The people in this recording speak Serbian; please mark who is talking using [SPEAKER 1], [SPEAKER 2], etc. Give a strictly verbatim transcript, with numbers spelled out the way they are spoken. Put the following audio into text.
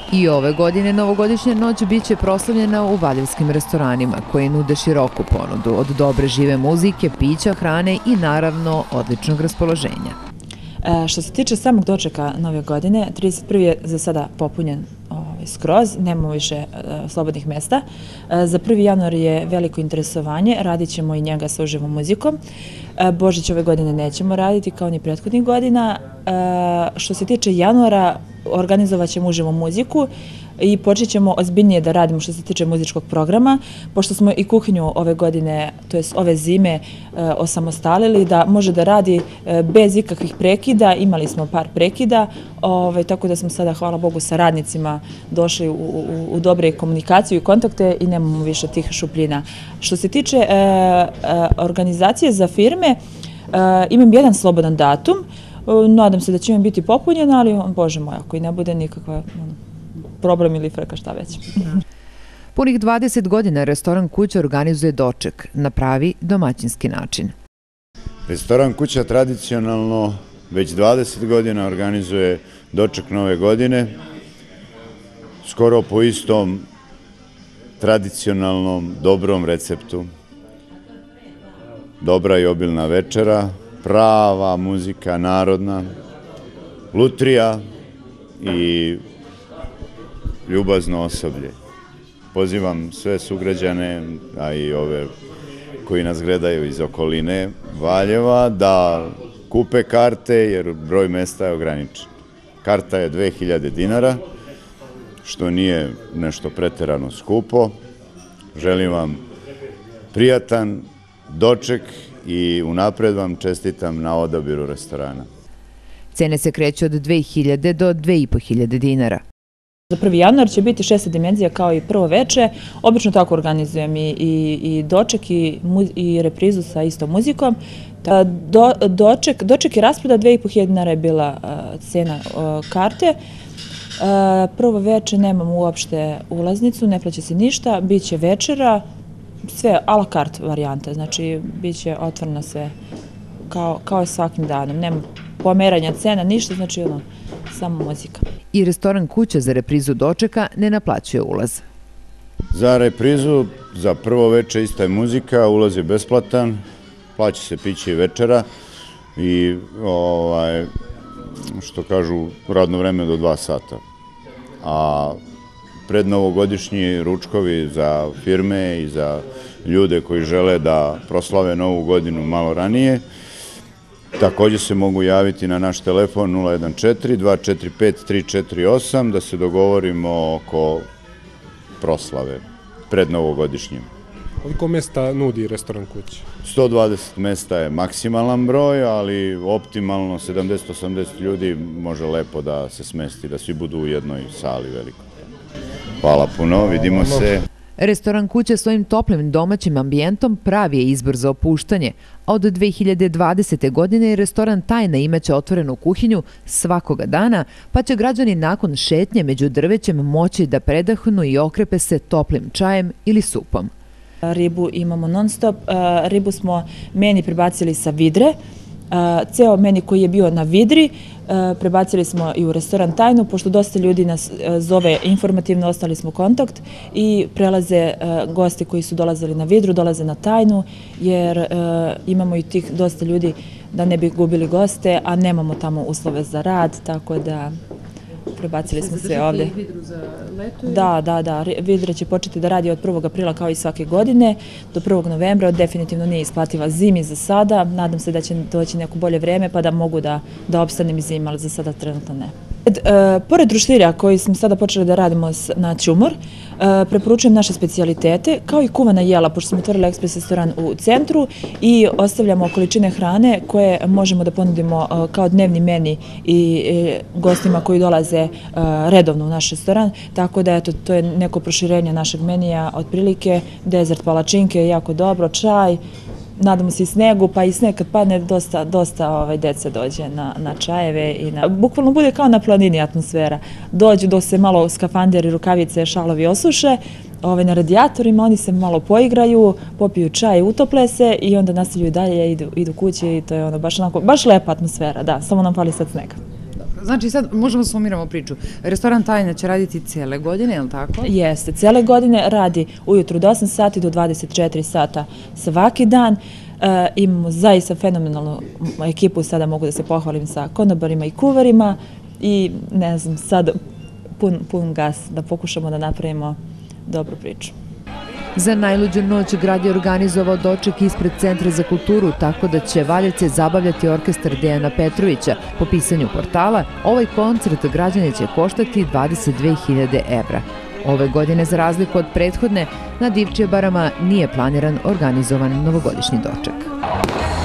[SPEAKER 1] I ove godine novogodišnja noć biće proslavljena u valjevskim restoranima koji nude široku ponudu od dobre žive muzike, pića, hrane i naravno odličnog raspoloženja.
[SPEAKER 2] E, što se tiče samog dočeka nove godine, trideset prvi je za sada popunjen ovaj, skroz, nemamo više e, slobodnih mesta. E, za prvi januar je veliko interesovanje, radit ćemo i njega sa uživom muzikom. E, Božić ove godine nećemo raditi kao ni prethodnih godina. E, što se tiče januara, organizovat ćemo uživu muziku i počet ćemo ozbiljnije da radimo što se tiče muzičkog programa, pošto smo i kuhinju ove godine, to jest ove zime, e, osamostalili da može da radi e, bez ikakvih prekida. Imali smo par prekida, ovaj, tako da smo sada, hvala Bogu, sa radnicima došli u, u, u dobre komunikaciju i kontakte i nemamo više tih šupljina. Što se tiče e, e, organizacije za firme, e, imam jedan slobodan datum. Nadam se da će im biti popunjena, ali, Bože moj, ako i ne bude nikakva problem ili frka, šta već.
[SPEAKER 1] Punih dvadeset godina restoran Kuća organizuje doček na pravi domaćinski način.
[SPEAKER 3] Restoran Kuća tradicionalno već dvadeset godina organizuje doček nove godine, skoro po istom tradicionalnom dobrom receptu. Dobra i obilna večera, prava muzika, narodna, lutrija i ljubazno osoblje. Pozivam sve sugrađane, a i ove koji nas gledaju iz okoline Valjeva, da kupe karte jer broj mesta je ograničen. Karta je dve hiljade dinara, što nije nešto preterano skupo. Želim vam prijatan doček i unapred vam čestitam na odabiru restorana.
[SPEAKER 1] Cene se kreću od dve hiljade do dve i po hiljade dinara.
[SPEAKER 2] Za prvi januar će biti šesta dimenzija kao i prvo veče. Obično tako organizujem i, i, i doček i, i reprizu sa istom muzikom. Do, doček, doček i rasproda dve i po hiljade dinara je bila uh, cena uh, karte. Uh, prvo veče nemamo uopšte ulaznicu, ne plaća se ništa, bit će večera, sve a la carte varijanta, znači bit će otvoreno sve kao, kao i svakim danom. Nema pomeranja cena, ništa, znači ono, samo muzika.
[SPEAKER 1] I restoran Kuća za reprizu dočeka ne naplaćuje ulaz.
[SPEAKER 3] Za reprizu, za prvo veče ista je muzika, ulaz je besplatan, plaća se piće i večera i ovaj, što kažu radno vreme do dva sata. A pred novogodišnji ručkovi za firme i za ljude koji žele da proslave novu godinu malo ranije, također se mogu javiti na naš telefon nula jedan četiri dva četiri pet tri četiri osam da se dogovorimo oko proslave pred novogodišnjim.
[SPEAKER 4] Koliko mesta nudi restoran Kuća?
[SPEAKER 3] sto dvadeset mesta je maksimalan broj, ali optimalno sedamdeset do osamdeset ljudi može lepo da se smesti, da svi budu u jednoj sali velikoj. Hvala puno, vidimo se.
[SPEAKER 1] Restoran Kuća svojim toplim domaćim ambijentom pravi je izbor za opuštanje, a od dve hiljade dvadesete. godine restoran Tajna imaće otvorenu kuhinju svakoga dana, pa će građani nakon šetnje među drvećem moći da predahnu i okrepe se toplim čajem ili supom.
[SPEAKER 2] Ribu imamo non stop, ribu smo meni prebacili sa Vidre. Ceo meni koji je bio na Vidri prebacili smo i u restoran Tajnu, pošto dosta ljudi nas zove informativno, ostali smo kontakt i prelaze gosti koji su dolazili na Vidru, dolaze na Tajnu, jer imamo i tih dosta ljudi da ne bi gubili goste, a nemamo tamo uslove za rad, tako da prebacili smo sve ovde. Da, da, da. Vidra će početi da radi od prvog aprila kao i svake godine do prvog novembra. Definitivno nije isplativa zimi za sada. Nadam se da će doći neko bolje vreme pa da mogu da, da opstanem i zima, ali za sada trenutno ne. E, pored ruštilja koji smo sada počeli da radimo na Ćumor, e, preporučujem naše specijalitete kao i kuvana jela, pošto smo otvorili ekspres restoran u centru i ostavljamo količine hrane koje možemo da ponudimo e, kao dnevni meni i e, gostima koji dolaze e, redovno u naš restoran, tako da eto, to je neko proširenje našeg menija, otprilike dezert palačinke, jako dobro, čaj, nadamo se i snegu, pa i sneg kad padne dosta, dosta ovaj, dece dođe na, na čajeve i na, bukvalno bude kao na planini atmosfera. Dođu dok se malo skafanderi, rukavice, šalovi osuše, ovaj, na radijatorima, oni se malo poigraju, popiju čaj, utople se i onda nastavljaju dalje, idu, idu kući i to je ono baš onako, baš lepa atmosfera, da, samo nam fali sad snega.
[SPEAKER 1] Znači sad možemo sumiramo priču. Restoran Tajna će raditi cijele godine, je li tako?
[SPEAKER 2] Jeste, cijele godine radi ujutru od osam sati do dvadeset četiri sata svaki dan. E, imamo zaista fenomenalnu ekipu, sada mogu da se pohvalim sa konobarima i kuvarima i ne znam, sad pun, pun gas da pokušamo da napravimo dobru priču.
[SPEAKER 1] Za najluđu noć grad je organizovao doček ispred Centra za kulturu, tako da će Valjevce zabavljati orkestar Dejana Petrovića. Po pisanju portala, ovaj koncert građane će koštati dvadeset dve hiljade evra. Ove godine, za razliku od prethodne, na Divčijebarama nije planiran organizovan novogodišnji doček.